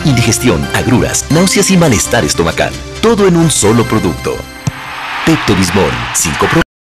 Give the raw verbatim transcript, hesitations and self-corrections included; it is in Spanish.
indigestión, agruras, náuseas y malestar estomacal. Todo en un solo producto. Pepto-Bismol, cinco